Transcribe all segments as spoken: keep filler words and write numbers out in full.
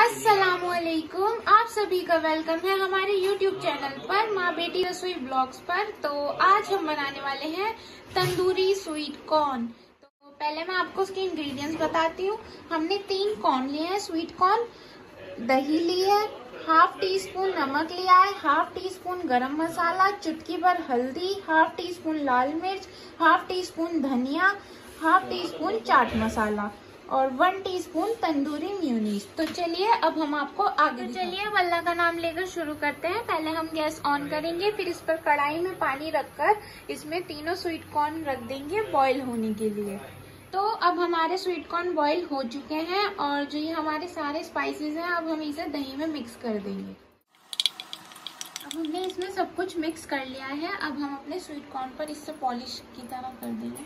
अस्सलामुअलैकुम, आप सभी का वेलकम है हमारे यूट्यूब चैनल पर माँ बेटी रसोई ब्लॉग्स पर। तो आज हम बनाने वाले हैं तंदूरी स्वीट कॉर्न। तो पहले मैं आपको उसके इंग्रेडिएंट्स बताती हूँ। हमने तीन कॉर्न लिए हैं, स्वीट कॉर्न, दही ली है, हाफ टी स्पून नमक लिया है, हाफ टी स्पून गरम मसाला, चुटकी भर हल्दी, हाफ टी स्पून लाल मिर्च, हाफ टी स्पून धनिया, half teaspoon chaat masala और वन टीस्पून तंदूरी म्यूनीस। तो चलिए अब हम आपको आगे तो चलिए अब अल्लाह का नाम लेकर शुरू करते हैं। पहले हम गैस ऑन करेंगे, फिर इस पर कढ़ाई में पानी रखकर इसमें तीनों स्वीट कॉर्न रख देंगे बॉईल होने के लिए। तो अब हमारे स्वीट कॉर्न बॉईल हो चुके हैं और जो ये हमारे सारे स्पाइसेस हैं अब हम इसे दही में मिक्स कर देंगे। अब हमने इसमें सब कुछ मिक्स कर लिया है। अब हम अपने स्वीट कॉर्न पर इससे पॉलिश की तरह कर देंगे।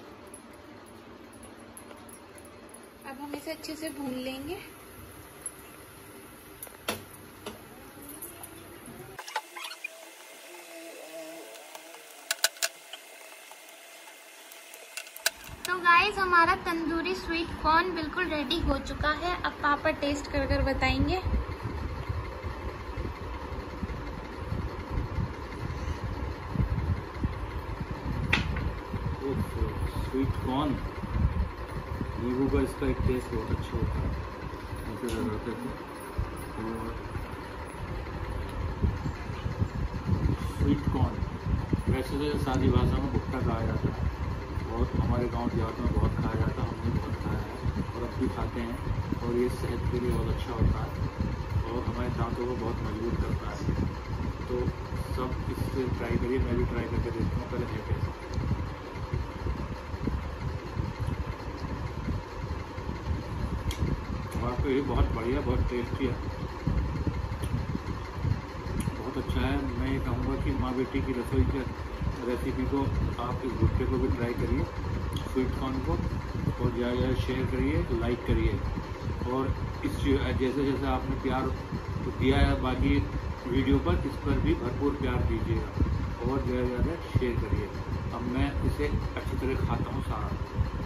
अब हम इसे अच्छे से भून लेंगे। तो गाइस हमारा तंदूरी स्वीट कॉर्न बिल्कुल रेडी हो चुका है। अब पापा टेस्ट कर कर बताएंगे। स्वीट कॉर्न नींबू का इसका एक टेस्ट बहुत अच्छा होता है, मुझे लगाते थे। और स्वीट कॉर्न वैसे तो सादी भाषा में भुट्टा कहा जाता है और हमारे गांव देहात में बहुत खाया जाता है, हमने बहुत खाया है और अब भी खाते हैं। और ये सेहत के लिए बहुत अच्छा होता है और हमारे दांतों को बहुत मजबूत करता है। तो सब इससे ट्राई करिए, मैं भी ट्राई करके देखता हूँ पहले है कैसा। तो ये बहुत बढ़िया, बहुत टेस्टी है, बहुत अच्छा है। मैं ये कहूँगा कि माँ बेटी की रसोई के रेसिपी को आप इस भुट्टे को भी ट्राई करिए, स्वीट कॉर्न को, और ज़्यादा ज़्यादा शेयर करिए, लाइक करिए। और इस जैसे जैसे आपने प्यार दिया है बाकी वीडियो पर, इस पर भी भरपूर प्यार दीजिएगा और ज़्यादा ज़्यादा शेयर करिए। अब मैं इसे अच्छी तरह खाता हूँ सारा।